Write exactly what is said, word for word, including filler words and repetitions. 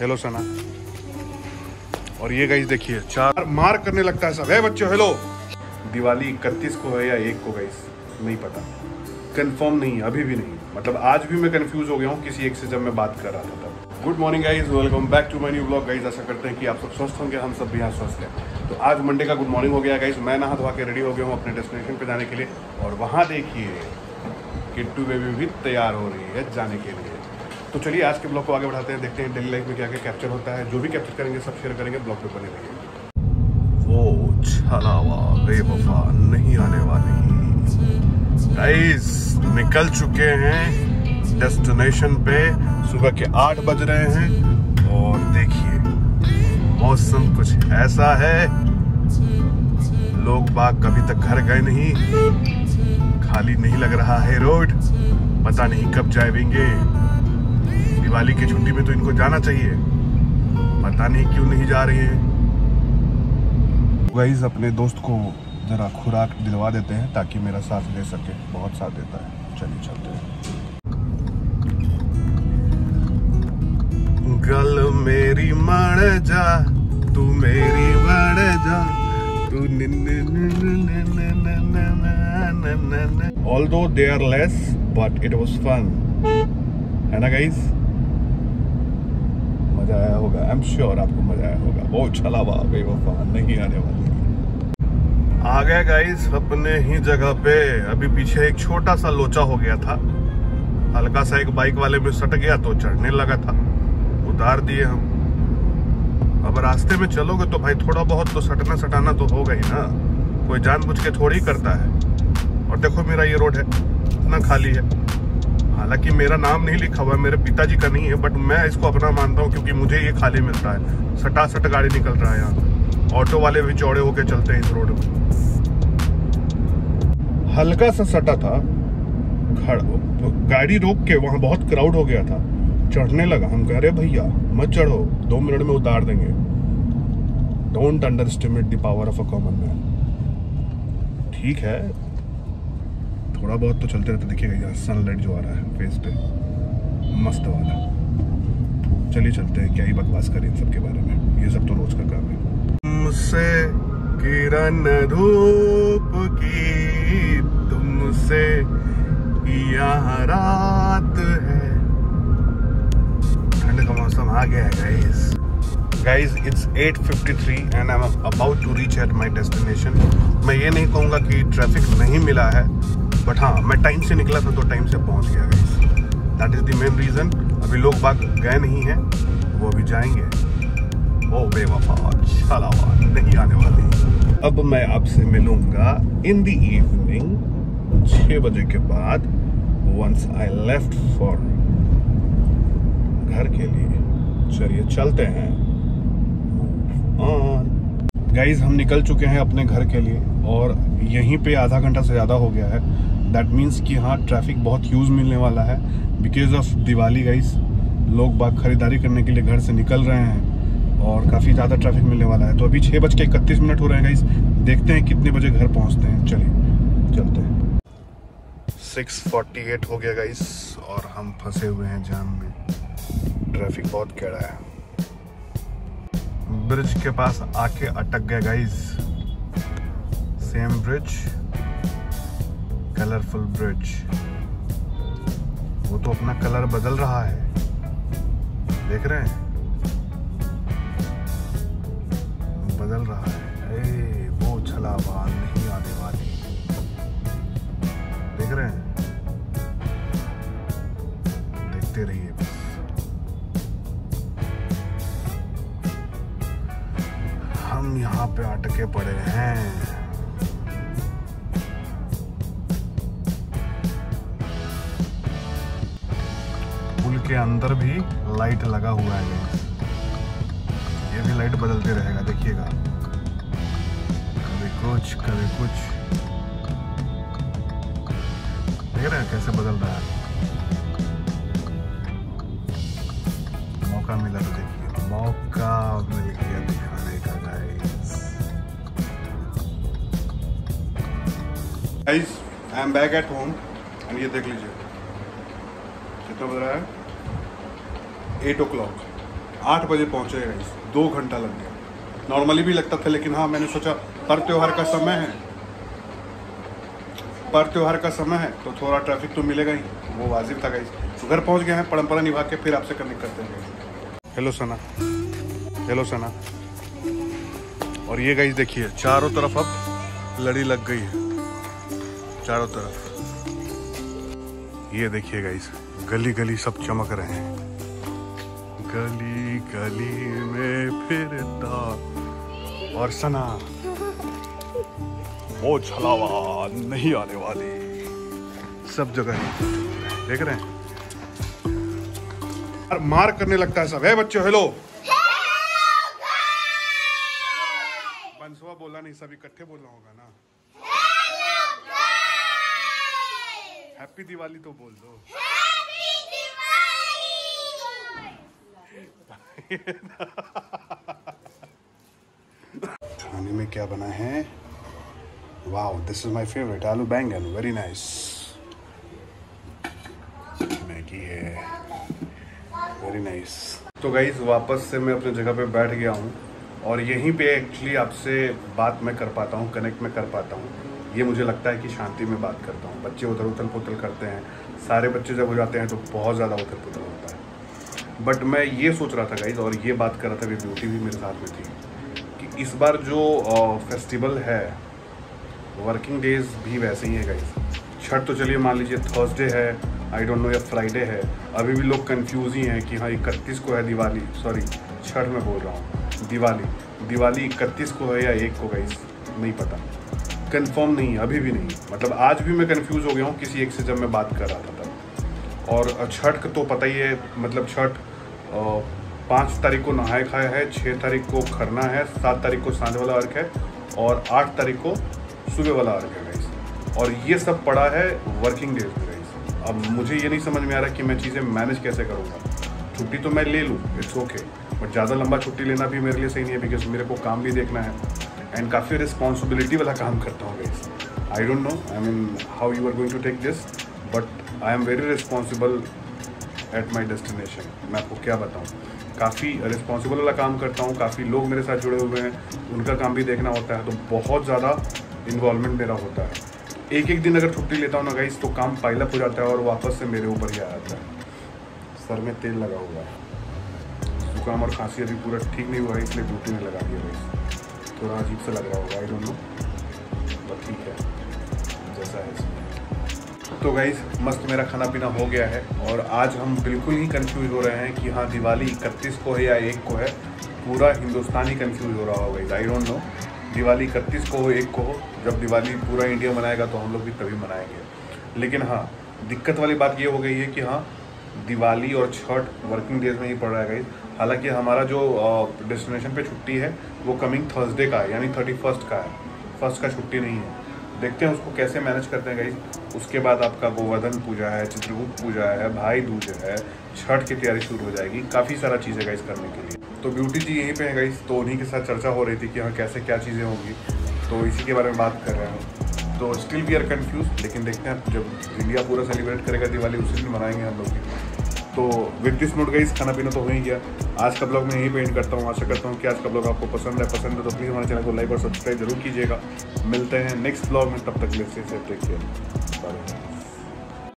Hello Sana. और ये guys देखिए चार मार करने लगता है सब। है बच्चों हेलो। दिवाली इकतीस को है या एक को गाइस नहीं पता, कंफर्म नहीं, अभी भी नहीं। मतलब आज भी मैं कंफ्यूज हो गया हूँ किसी एक से जब मैं बात कर रहा था तब। Good morning guys, welcome back to my new blog guys. आशा करते हैं कि आप सब स्वस्थ होंगे, हम सब भी यहाँ स्वस्थ हैं। तो आज मंडे का गुड मॉर्निंग हो गया गाइस। मैं नहा धोवा के रेडी हो गया हूँ अपने डेस्टिनेशन पे जाने के लिए। और वहाँ देखिए किट्टू बेबी भी तैयार हो रही है जाने के लिए। तो चलिए आज के ब्लॉग को आगे बढ़ाते हैं, देखते हैं डेली लाइफ में क्या क्या कैप्चर होता है। जो भी कैप्चर करेंगे सब शेयर करेंगे, ब्लॉग पे बने रहिए। वो छलावा बेवफा नहीं आने वाली गाइस, निकल चुके हैं डेस्टिनेशन पे। सुबह के आठ बज रहे हैं और देखिए मौसम कुछ ऐसा है, लोग बाग कभी तक घर गए नहीं, खाली नहीं लग रहा है रोड। पता नहीं कब जाएंगे। दिवाली की छुट्टी में तो इनको जाना चाहिए, पता नहीं क्यों नहीं जा रही है। गाइस अपने दोस्त को जरा खुराक दिलवा देते हैं ताकि मेरा साथ ले सके, बहुत साथ देता है। चलिए चलते हैं। गल मेरी मर जा तू मेरी मर जा तू। Although they are less, but it was fun, है ना गाइस? मजा आया होगा, आई एम श्योर आपको मजा आया होगा। बहुत छलावा बेवफा नहीं आने वाली। आ गए गाइस अपने ही जगह पे। अभी पीछे एक छोटा सा लोचा हो गया था, हल्का सा एक बाइक वाले में सट गया तो चढ़ने लगा था, उतार दिए हम। अब रास्ते में चलोगे तो भाई थोड़ा बहुत तो सटना सटाना तो होगा ही ना, कोई जानबूझ के थोड़ी करता है। और देखो मेरा ये रोड है इतना खाली है, हालांकि मेरा नाम नहीं लिखा हुआ है, मेरे पिताजी का नहीं है, बट मैं इसको अपना मानता हूँ क्योंकि मुझे ये खाली मिलता है। सटा सट गाड़ी निकल रहा है यहाँ, ऑटो वाले भी चौड़े होके चलते हैं इस रोड में। हल्का सा सटा था, गाड़ी रोक के वहां बहुत क्राउड हो गया था, चढ़ने लगा। हम कह रहे भैया मत चढ़ो, दो मिनट में उतार देंगे। Don't underestimate the power of a common man. ठीक है थोड़ा बहुत तो चलते रहते। देखिएगा यहाँ सनलाइट जो आ रहा है फेस पे, मस्त वाला। चलिए चलते हैं, क्या ही बकवास करें इन सब के बारे में, ये सब तो रोज का काम है। तुमसे किरण धूप की, तुमसे यहाँ रात है। ठंड का मौसम आ गया है guys. Guys it's at fifty three and I am about to reach at my destination. मैं ये नहीं कहूँगा कि ट्रैफिक नहीं मिला है, बट हाँ मैं टाइम से निकला था तो टाइम से पहुँच गया guys. That is the main reason. अभी लोग बाग गए नहीं हैं, वो अभी जाएंगे। ओ बेवफा छलावा नहीं आने वाली। अब मैं आपसे मिलूंगा इन द इवनिंग छः बजे के बाद, वंस आई लेफ्ट फॉर घर के लिए। चलिए चलते हैं ऑन। गाइज हम निकल चुके हैं अपने घर के लिए और यहीं पे आधा घंटा से ज़्यादा हो गया है। दैट मीन्स कि हाँ ट्रैफिक बहुत ह्यूज मिलने वाला है बिकॉज ऑफ दिवाली गाइज। लोग बाग खरीदारी करने के लिए घर से निकल रहे हैं और काफ़ी ज़्यादा ट्रैफिक मिलने वाला है। तो अभी छः बज के इकतीस मिनट हो रहे हैं गाइज, देखते हैं कितने बजे घर पहुँचते हैं। चलिए चलते हैं। सिक्स फोर्टी एट हो गया गाइज और हम फंसे हुए हैं जाम में। ट्रैफिक बहुत कड़ा है, ब्रिज के पास आके अटक गए guys. Same bridge, colourful bridge, वो तो अपना कलर बदल रहा है, देख रहे हैं बदल रहा है। ए, वो छलावा नहीं आने वाली, देख रहे हैं, देखते रहिए बस। हम यहाँ पे अटके पड़े हैं। पुल के अंदर भी लाइट लगा हुआ है, ये भी लाइट बदलते रहेगा, देखिएगा कभी कुछ कभी कुछ। देख रहे हैं कैसे बदल रहा है। मौका मिला तो देखिए, मौका मिल गया दिखाने का guys. Guys I am back at home and ये देख लीजिए कितना बज रहा है, एट ओ क्लॉक। आठ बजे पहुँचे गाइस, दो घंटा लग गया। नॉर्मली भी लगता था, लेकिन हाँ मैंने सोचा पर त्योहार का समय है, पर त्योहार का समय है तो थोड़ा ट्रैफिक तो मिलेगा ही, वो वाजिब था गाइस। तो घर पहुँच गए हैं, परंपरा निभा के फिर आपसे कनेक्ट करते हैं। Hello Sana, hello Sana. और ये गाइस देखिए चारों तरफ अब लड़ी लग गई है, चारों तरफ। ये देखिए गाइस गली गली सब चमक रहे हैं, गली गली में फिरता। और सना वो छलावा नहीं आने वाली, सब जगह देख रहे हैं, मार करने लगता है सब। है बच्चों हेलो, बंसवा बोला नहीं, सब इकट्ठे बोलना होगा ना। हैप्पी दिवाली तो बोल दो। खाने में क्या बना है? Wow, this is my favourite, आलू बैंगन, वेरी नाइस। मैगी है, वेरी नाइस। तो गाइस वापस से मैं अपनी जगह पे बैठ गया हूँ और यहीं पे एक्चुअली आपसे बात मैं कर पाता हूँ, कनेक्ट में कर पाता हूँ। ये मुझे लगता है कि शांति में बात करता हूँ। बच्चे उधर उथल पुथल करते हैं, सारे बच्चे जब हो जाते हैं तो बहुत ज़्यादा उथल पुथल होता है। बट मैं ये सोच रहा था गाइस, और ये बात कर रहा था, ब्यूटी भी मेरे साथ में थी, कि इस बार जो फेस्टिवल है, वर्किंग डेज भी वैसे ही है गाइस। छठ तो चलिए मान लीजिए थर्सडे है, आई डोंट नो या फ्राइडे है। अभी भी लोग कंफ्यूज ही हैं कि हाँ इकतीस को है दिवाली, सॉरी छठ में बोल रहा हूँ, दिवाली दिवाली इकतीस को है या एक को गाइस, नहीं पता, कंफर्म नहीं, अभी भी नहीं। मतलब आज भी मैं कंफ्यूज हो गया हूँ किसी एक से जब मैं बात कर रहा था तब। और छठ का तो पता ही है, मतलब छठ पाँच तारीख को नहाए खाए है, छः तारीख को खरना है, सात तारीख को सांझ वाला अर्घ है और आठ तारीख को सुबह वाला अर्घ है गाइस। और ये सब पड़ा है वर्किंग डेज में गाइस। अब मुझे ये नहीं समझ में आ रहा कि मैं चीज़ें मैनेज कैसे करूँगा। छुट्टी तो मैं ले लूँ, इट्स ओके, बट ज़्यादा लंबा छुट्टी लेना भी मेरे लिए सही नहीं है, बिकॉज मेरे को काम भी देखना है एंड काफ़ी रिस्पॉन्सिबिलिटी वाला काम करता हूँ guys. I don't know I mean how you are going to take this, but I am very responsible at my destination. मैं आपको क्या बताऊँ, काफ़ी रिस्पॉन्सिबल वाला काम करता हूँ, काफ़ी लोग मेरे साथ जुड़े हुए हैं, उनका काम भी देखना होता है, तो बहुत ज़्यादा इन्वॉल्वमेंट मेरा होता है। एक एक दिन अगर छुट्टी लेता हूँ ना गाइस तो काम पाइलअप हो जाता है और वापस से मेरे ऊपर ही आ जाता है। सर में तेल लगा हुआ है, जुकाम और खांसी अभी पूरा ठीक नहीं हुआ है, इसलिए ड्यूटी में लगा दिया गाइस। थोड़ा अजीब सा लग रहा होगा, आई डोंट नो, बट ठीक है जैसा है इसमें। तो गाइस मस्त मेरा खाना पीना हो गया है और आज हम बिल्कुल ही कंफ्यूज हो रहे हैं कि हाँ दिवाली इकतीस को है या एक को है। पूरा हिंदुस्तान ही कंफ्यूज हो रहा होगा guys, I don't know Diwali इकतीस को हो एक को हो। जब दिवाली पूरा इंडिया मनाएगा तो हम लोग भी तभी मनाएंगे। लेकिन हाँ दिक्कत वाली बात ये हो गई है कि हाँ दिवाली और छठ वर्किंग डेज में ही पड़ रहा है गाइस। हालांकि हमारा जो डेस्टिनेशन पे छुट्टी है वो कमिंग थर्सडे का है, यानी थर्टी फर्स्ट का है, फर्स्ट का छुट्टी नहीं है। देखते हैं उसको कैसे मैनेज करते हैं गाइस। उसके बाद आपका गोवर्धन पूजा है, चित्रगुप्त पूजा है, भाई दूज है, छठ की तैयारी शुरू हो जाएगी, काफ़ी सारा चीज़ें गाइस करने के लिए। तो ब्यूटी जी यहीं पे है गाइस, तो उन्हीं के साथ चर्चा हो रही थी कि हाँ कैसे क्या चीज़ें होंगी, तो इसी के बारे में बात कर रहे हैं। तो स्टिल वी आर कन्फ्यूज, लेकिन देखते हैं जब इंडिया पूरा सेलिब्रेट करेगा दिवाली उसी दिन मनाएंगे हम लोग भी। तो विद दिस नोट गाइस खाना पीना तो हो ही गया। आज का ब्लॉग मैं यहीं पे एंड करता हूँ। आशा करता हूँ कि आज का ब्लॉग आपको पसंद है पसंद है तो प्लीज़ हमारे चैनल को लाइक और सब्सक्राइब जरूर कीजिएगा। मिलते हैं नेक्स्ट ब्लॉग में, तब तक के लिए टेक केयर, बाय।